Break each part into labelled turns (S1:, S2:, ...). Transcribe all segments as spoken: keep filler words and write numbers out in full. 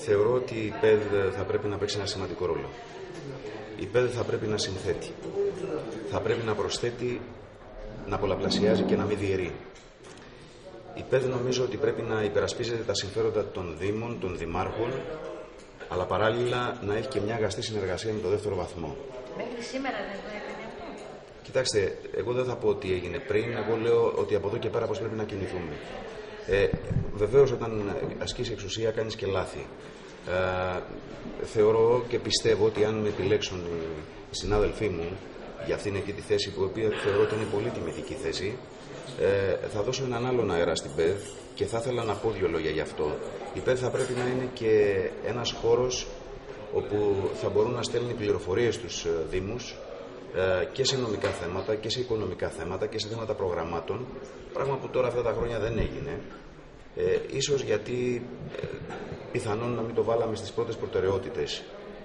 S1: Θεωρώ ότι η ΠΕΔ θα πρέπει να παίξει ένα σημαντικό ρόλο. Η ΠΕΔ θα πρέπει να συνθέτει. Θα πρέπει να προσθέτει, να πολλαπλασιάζει και να μην διαιρεί. Η ΠΕΔ νομίζω ότι πρέπει να υπερασπίζεται τα συμφέροντα των Δήμων, των Δημάρχων, αλλά παράλληλα να έχει και μια αγαστή συνεργασία με το δεύτερο βαθμό.
S2: Μέχρι σήμερα δεν το έκανε αυτό.
S1: Κοιτάξτε, εγώ δεν θα πω ότι έγινε πριν, εγώ λέω ότι από εδώ και πέρα πώς πρέπει να κινηθούμε. Ε, βεβαίως όταν ασκείς εξουσία κάνεις και λάθη. Ε, θεωρώ και πιστεύω ότι αν με επιλέξουν οι συνάδελφοί μου για αυτήν εκεί τη θέση που οποία θεωρώ ότι είναι πολύ τιμητική θέση, ε, θα δώσω έναν άλλον αέρα στην ΠΕΔ και θα ήθελα να πω δύο λόγια γι' αυτό. Η ΠΕΔ θα πρέπει να είναι και ένας χώρος όπου θα μπορούν να στέλνουν πληροφορίες στους Δήμους ε, και σε νομικά θέματα και σε οικονομικά θέματα και σε θέματα προγραμμάτων, πράγμα που τώρα αυτά τα χρόνια δεν έγινε. Ε, ίσως γιατί ε, πιθανόν να μην το βάλαμε στις πρώτες προτεραιότητες.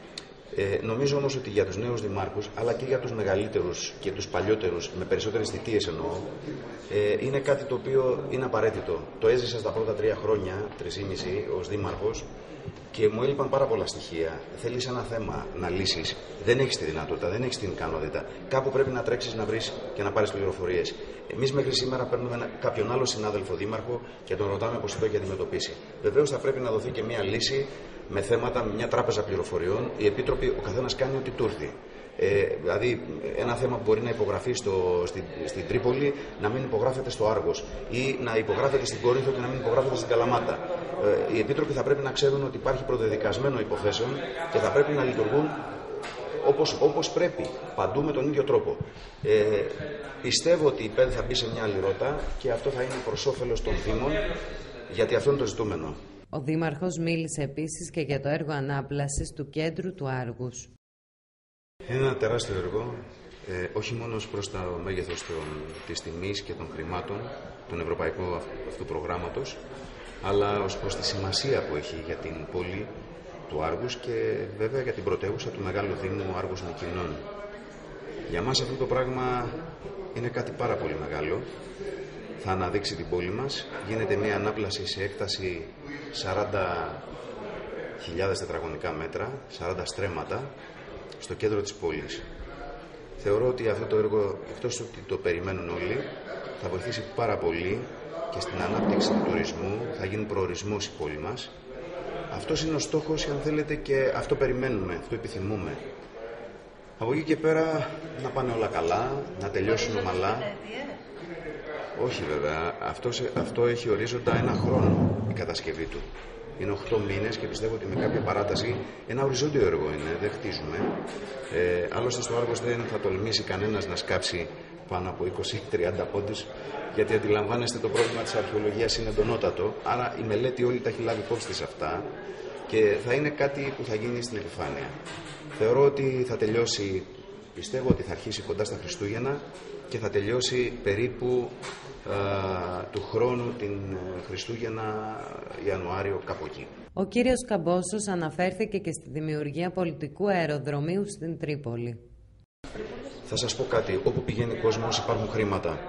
S1: Ε, νομίζω όμως ότι για τους νέους δημάρχους, αλλά και για τους μεγαλύτερους και τους παλιότερους, με περισσότερες θητείες εννοώ, ε, είναι κάτι το οποίο είναι απαραίτητο. Το έζησα στα πρώτα τρία χρόνια, τρισήμιση, ως δήμαρχος και μου έλειπαν πάρα πολλά στοιχεία. Θέλεις ένα θέμα να λύσεις, δεν έχεις τη δυνατότητα, δεν έχεις την ικανότητα. Κάπου πρέπει να τρέξεις να βρεις και να πάρεις πληροφορίες. Εμείς μέχρι σήμερα παίρνουμε ένα, κάποιον άλλο συνάδελφο δήμαρχο και τον ρωτάμε πώς το έχει αντιμετωπίσει. Βεβαίως θα πρέπει να δοθεί και μια λύση με θέματα, με μια τράπεζα πληροφοριών. Οι επίτροποι, ο καθένας κάνει ό,τι του έρθει. Ε, δηλαδή, ένα θέμα που μπορεί να υπογραφεί στο, στην, στην Τρίπολη να μην υπογράφεται στο Άργος ή να υπογράφεται στην Κόρινθο και να μην υπογράφεται στην Καλαμάτα. Ε, οι επίτροποι θα πρέπει να ξέρουν ότι υπάρχει προδεδικασμένο υποθέσεων και θα πρέπει να λειτουργούν όπως, όπως πρέπει, παντού με τον ίδιο τρόπο. Ε, πιστεύω ότι η ΠΕΔ θα μπει σε μια άλλη ρότα και αυτό θα είναι προς όφελος των Δήμων, γιατί αυτό είναι το ζητούμενο.
S3: Ο Δήμαρχος μίλησε επίσης και για το έργο ανάπλασης του κέντρου του Άργους.
S1: Είναι ένα τεράστιο έργο, ε, όχι μόνο προς το μέγεθος των, της τιμής και των χρημάτων, τον ευρωπαϊκού αυτού προγράμματος, αλλά ως προς τη σημασία που έχει για την πόλη του Άργους και βέβαια για την πρωτεύουσα του Μεγάλου Δήμου Άργους Μυκηνών. Για μας αυτό το πράγμα είναι κάτι πάρα πολύ μεγάλο. Θα αναδείξει την πόλη μας. Γίνεται μια ανάπλαση σε έκταση σαράντα χιλιάδες τετραγωνικά μέτρα, σαράντα στρέμματα, στο κέντρο της πόλης. Θεωρώ ότι αυτό το έργο, εκτός ότι το περιμένουν όλοι, θα βοηθήσει πάρα πολύ και στην ανάπτυξη του τουρισμού, θα γίνει προορισμός η πόλη μας. Αυτός είναι ο στόχος, αν θέλετε, και αυτό περιμένουμε, αυτό επιθυμούμε. Από εκεί και πέρα να πάνε όλα καλά, να τελειώσουν ομαλά. Όχι βέβαια, αυτό, αυτό έχει ορίζοντα ένα χρόνο η κατασκευή του. Είναι οκτώ μήνες και πιστεύω ότι με κάποια παράταση ένα οριζόντιο έργο είναι, δεν χτίζουμε. Ε, άλλωστε στο Άργος δεν θα τολμήσει κανένας να σκάψει πάνω από είκοσι τριάντα πόντους, γιατί αντιλαμβάνεστε το πρόβλημα της αρχαιολογίας είναι εντονότατο, άρα η μελέτη όλη τα έχει λάβει υπόψη της αυτά και θα είναι κάτι που θα γίνει στην επιφάνεια. Θεωρώ ότι θα τελειώσει, πιστεύω ότι θα αρχίσει κοντά στα Χριστούγεννα και θα τελειώσει περίπου α, του χρόνου την Χριστούγεννα, Ιανουάριο, κάπου εκεί.
S3: Ο κύριος Καμπόσος αναφέρθηκε και στη δημιουργία πολιτικού αεροδρομίου στην Τρίπολη.
S1: Θα σας πω κάτι, όπου πηγαίνει ο κόσμος υπάρχουν χρήματα.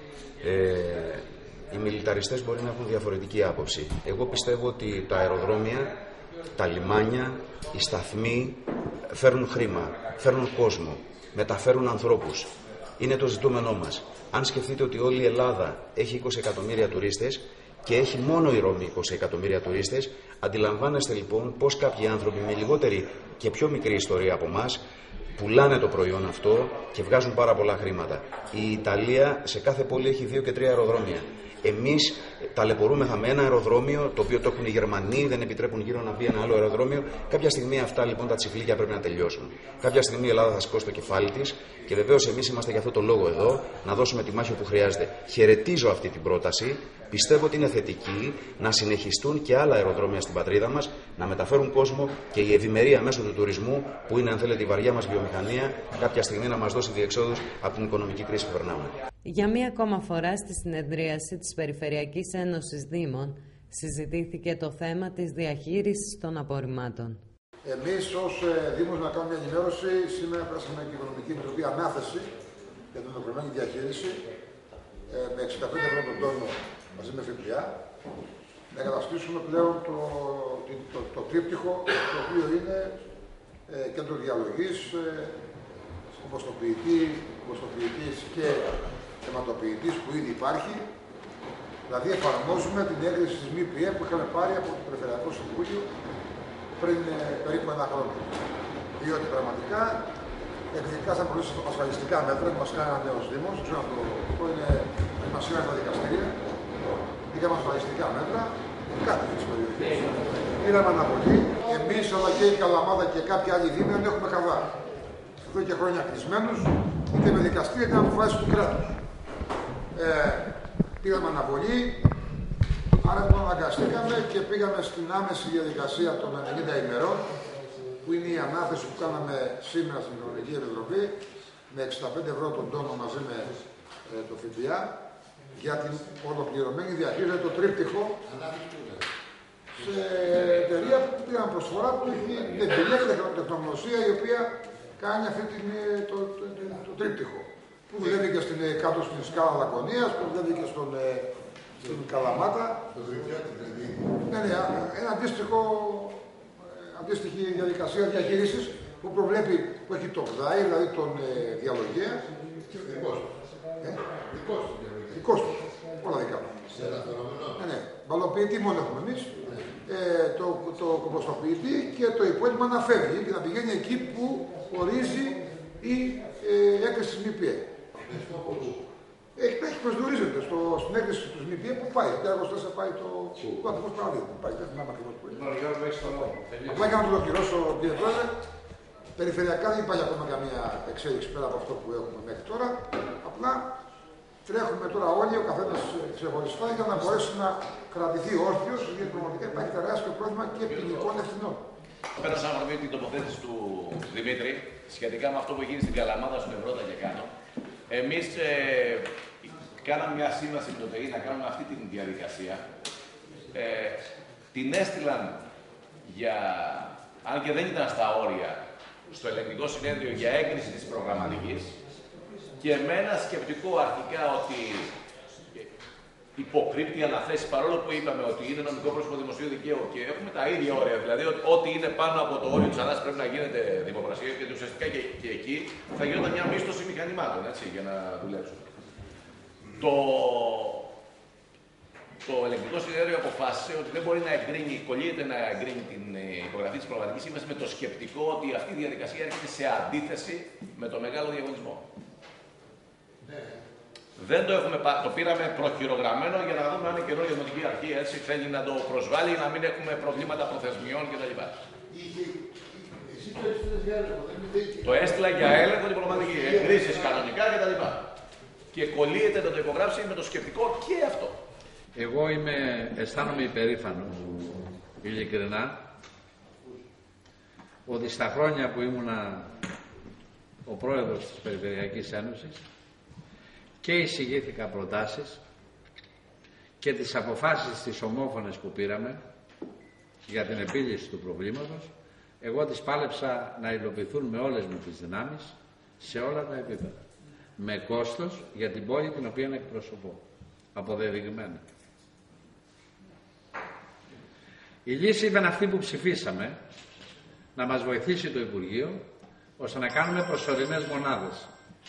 S1: Ε, οι μιλιταριστές μπορεί να έχουν διαφορετική άποψη. Εγώ πιστεύω ότι τα αεροδρόμια, τα λιμάνια, οι σταθμοί φέρνουν χρήμα, φέρνουν κόσμο, μεταφέρουν ανθρώπους. Είναι το ζητούμενό μας. Αν σκεφτείτε ότι όλη η Ελλάδα έχει είκοσι εκατομμύρια τουρίστες και έχει μόνο η Ρώμη είκοσι εκατομμύρια τουρίστες, αντιλαμβάνεστε λοιπόν πως κάποιοι άνθρωποι με λιγότερη και πιο μικρή ιστορία από εμάς πουλάνε το προϊόν αυτό και βγάζουν πάρα πολλά χρήματα. Η Ιταλία σε κάθε πόλη έχει δύο και τρία αεροδρόμια. Εμείς ταλαιπωρούμεθα με ένα αεροδρόμιο, το οποίο το έχουν οι Γερμανοί, δεν επιτρέπουν γύρω να μπει ένα άλλο αεροδρόμιο. Κάποια στιγμή αυτά λοιπόν τα τσιφλίκια πρέπει να τελειώσουν. Κάποια στιγμή η Ελλάδα θα σηκώσει το κεφάλι της και βεβαίως εμείς είμαστε για αυτό το λόγο εδώ, να δώσουμε τη μάχη όπου χρειάζεται. Χαιρετίζω αυτή την πρόταση. Πιστεύω ότι είναι θετική να συνεχιστούν και άλλα αεροδρόμια στην πατρίδα μας, να μεταφέρουν κόσμο και η ευημερία μέσω του τουρισμού, που είναι αν θέλετε η βαριά μας βιομηχανία, κάποια στιγμή να μας δώσει διεξόδους από την οικονομική κρίση που περνάμε.
S3: Για μία ακόμα φορά στη συνεδρίαση της Περιφερειακής Ένωσης Δήμων συζητήθηκε το θέμα της διαχείρισης των απορριμμάτων.
S4: Εμείς ως Δήμος να κάνουμε μια ενημέρωση. Σήμερα πράσαμε και η Οικονομική Επιτροπή ανάθεση για την ολοκληρωμένη διαχείριση με εξήντα πέντε ευρώ τον τόνο μαζί με ΦΠΑ, να καταστήσουμε πλέον το, το, το τρίπτυχο, το οποίο είναι ε, κέντρο διαλογής, ε, κομποστοποιητή, κομποστοποιητής και αιματοποιητής που ήδη υπάρχει. Δηλαδή εφαρμόζουμε την έγκριση της ΜΠΕ που είχαμε πάρει από το Περιφερειακό Συμβούλιο πριν ε, περίπου ένα χρόνο. Διότι πραγματικά εκδικάσαν πολλές ασφαλιστικά μέτρα που μας κάνει ένα νέος Δήμος, ξέρω να το πω, είναι μας είναι στα δικαστήρια. Είχαμε ασφαλιστικά μέτρα, κάτι της περιοχής. Πήραμε αναβολή, εμείς αλλά και η Καλαμάδα και κάποιοι άλλοι δήμοι δεν έχουμε χαβά. Εδώ και χρόνια κλεισμένους, είτε με δικαστήρια είτε με αποφάσεις του κράτους. Ε, πήραμε αναβολή, άρα το αναγκαστήκαμε και πήγαμε στην άμεση διαδικασία των ενενήντα ημερών, που είναι η ανάθεση που κάναμε σήμερα στην Οικονομική Επιτροπή, με εξήντα πέντε ευρώ τον τόνο μαζί με ε, το ΦΠΑ, για την ολοκληρωμένη διαχείριση, το τρίπτυχο, σε εταιρεία που πήραν προσφορά που έχει την εμπειρία και την τεχνογνωσία η οποία κάνει αυτή την, το, το, το, το τρίπτυχο. Που δουλεύει και στην, κάτω στην σκάλα Λακωνίας, που δουλεύει και στον, στην Καλαμάτα. Ναι, ναι, ένα αντίστοιχο, αντίστοιχη διαδικασία διαχείρισης που προβλέπει, που έχει το ΒΔΑΗ, δηλαδή τον ε, διαλογέα. Δικός του. Ε? Δικός του. Δικός του. Όλα δικά του. Ναι, ναι. Μπαλοποιητή μόνο έχουμε εμείς. Ε, το, το κομποστοποιητή και το υπόλοιπο να φεύγει και να πηγαίνει εκεί που ορίζει η ε, έκθεση της ΜΠΕ. Έχει, έχει προσδιορίζεται στο, στην έκθεση της ΜΠΕ που πάει. Και αργώς θα πάει το ακριβώς παραδείγμα. Πάει, δεν θυμάμαι ακριβώς που είναι. Απλά για να το ολοκληρώσω, κύριε Πρόεδρε, περιφερειακά δεν υπάρχει ακόμα καμία εξέλιξη πέρα από αυτό που έχουμε μέχρι τώρα. Απλά τρέχουμε τώρα όλοι, ο καθένας ξεχωριστά, για να μπορέσει να κρατηθεί όρθιος, γιατί πραγματικά υπάρχει τεράστιο πρόβλημα και ποινικών ευθυνών.
S5: Πέρασα να βρω την τοποθέτηση του Δημήτρη σχετικά με αυτό που γίνει στην Καλαμάδα, στον Ευρώτα και κάτω. Εμείς ε, κάναμε μια σύμβαση με το ΤΕΗ να κάνουμε αυτή τη διαδικασία. Ε, την έστειλαν για, αν και δεν ήταν στα όρια, στο ελεγκτικό συνέδριο για έγκριση της προγραμματικής. Και με ένα σκεπτικό αρχικά ότι υποκρύπτει αναθέσει, παρόλο που είπαμε ότι είναι νομικό πρόσωπο δημοσίου δικαίου και έχουμε τα ίδια όρια, δηλαδή ότι ό,τι είναι πάνω από το όριο της ανάθεσης πρέπει να γίνεται δημοπρασία και ουσιαστικά και, και εκεί θα γινόταν μια μίσθωση μηχανημάτων, έτσι, για να δουλέψουν. Το, το ελεγκτικό συνέδριο αποφάσισε ότι δεν μπορεί να εγκρίνει, κολλείται να εγκρίνει την υπογραφή της προγραμματικής σύμβασης με το σκεπτικό ότι αυτή η διαδικασία έρχεται σε αντίθεση με το μεγάλο διαγωνισμό. Δεν το έχουμε πάρει, το πήραμε προχειρογραμμένο για να δούμε αν είναι καινούργια δημοτική αρχή, έτσι θέλει να το προσβάλλει, να μην έχουμε προβλήματα προθεσμιών κτλ. Το έστειλα για έλεγχο την προγραμματική, εγκρίσεις κανονικά κτλ. Και κολλείεται να το υπογράψει με το σκεπτικό και αυτό.
S6: Εγώ είμαι, αισθάνομαι υπερήφανος, ειλικρινά, ότι στα χρόνια που ήμουνα ο πρόεδρος της Περιφερειακής Ένωσης και εισηγήθηκα προτάσεις και τις αποφάσεις τις ομόφωνες που πήραμε για την επίλυση του προβλήματος, εγώ τις πάλεψα να υλοποιηθούν με όλες μου τις δυνάμεις σε όλα τα επίπεδα. Με κόστος για την πόλη την οποία εκπροσωπώ. Αποδεδειγμένα. Η λύση ήταν αυτή που ψηφίσαμε, να μας βοηθήσει το Υπουργείο ώστε να κάνουμε προσωρινές μονάδες.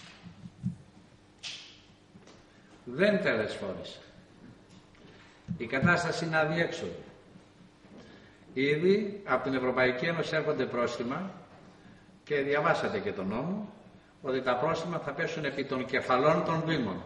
S6: Δεν τελεσφόρησε. Η κατάσταση είναι αδιέξοδη. Ήδη από την Ευρωπαϊκή Ένωση έρχονται πρόστιμα και διαβάσατε και τον νόμο ότι τα πρόστιμα θα πέσουν επί των κεφαλών των Δήμων.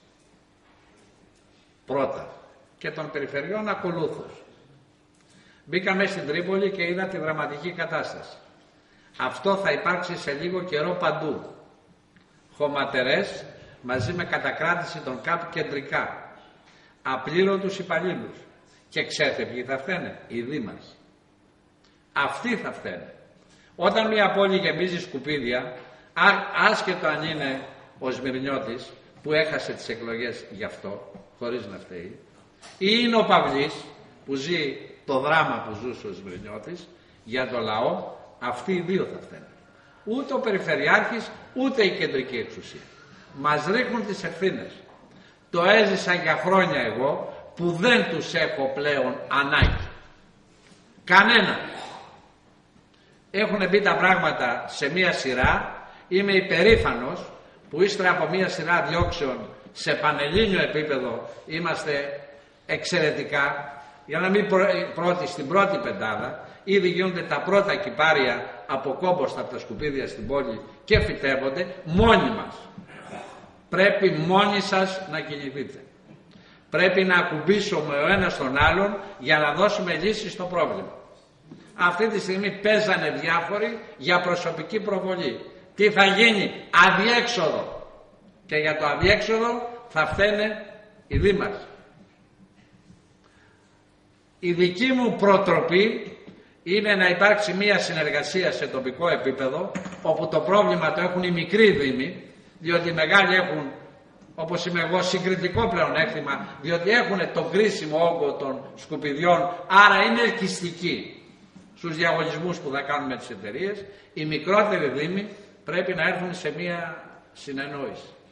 S6: Πρώτα. Και των περιφερειών ακολούθως. Μπήκα μέσα στην Τρίπολη και είδα τη δραματική κατάσταση. Αυτό θα υπάρξει σε λίγο καιρό παντού. Χωματερές μαζί με κατακράτηση των ΚΑΠ κεντρικά. Απλήρωτους υπαλλήλους. Και ξέρετε ποιοι θα φταίνε? Οι Δήμαρχοι. Αυτοί θα φταίνε. Όταν μια πόλη γεμίζει σκουπίδια, άσχετο αν είναι ο Σμυρνιώτης που έχασε τις εκλογές γι' αυτό, χωρίς να φταίει, ή είναι ο Παυλής που ζει το δράμα που ζούσε ο Σμυρνιώτης, για το λαό, αυτοί οι δύο θα φταίνε. Ούτε ο Περιφερειάρχης, ούτε η κεντρική εξουσία. Μας ρίχνουν τις ευθύνες. Το έζησα για χρόνια εγώ, που δεν τους έχω πλέον ανάγκη. Κανένα. Έχουν μπει τα πράγματα σε μία σειρά. Είμαι υπερήφανος που ύστερα από μία σειρά διώξεων σε πανελλήνιο επίπεδο είμαστε εξαιρετικά. Για να μην πρώτη στην πρώτη πεντάδα, ήδη γίνονται τα πρώτα κυπάρια από κόμποστα από τα σκουπίδια στην πόλη και φυτεύονται μόνοι μας. Πρέπει μόνοι σας να κινηθείτε. Πρέπει να ακουμπήσουμε ο ένας τον άλλον για να δώσουμε λύση στο πρόβλημα. Αυτή τη στιγμή παίζανε διάφοροι για προσωπική προβολή. Τι θα γίνει? Αδιέξοδο. Και για το αδιέξοδο θα φταίνε οι δήμαρχοι. Η δική μου προτροπή είναι να υπάρξει μία συνεργασία σε τοπικό επίπεδο, όπου το πρόβλημα το έχουν οι μικροί δήμοι, διότι οι μεγάλοι έχουν, όπως είμαι εγώ, συγκριτικό πλεονέκτημα, διότι έχουν τον κρίσιμο όγκο των σκουπιδιών, άρα είναι ελκυστικοί στους διαγωνισμούς που θα κάνουμε τις εταιρείες. Οι μικρότεροι δήμοι πρέπει να έρθουν σε μία συνεννόηση.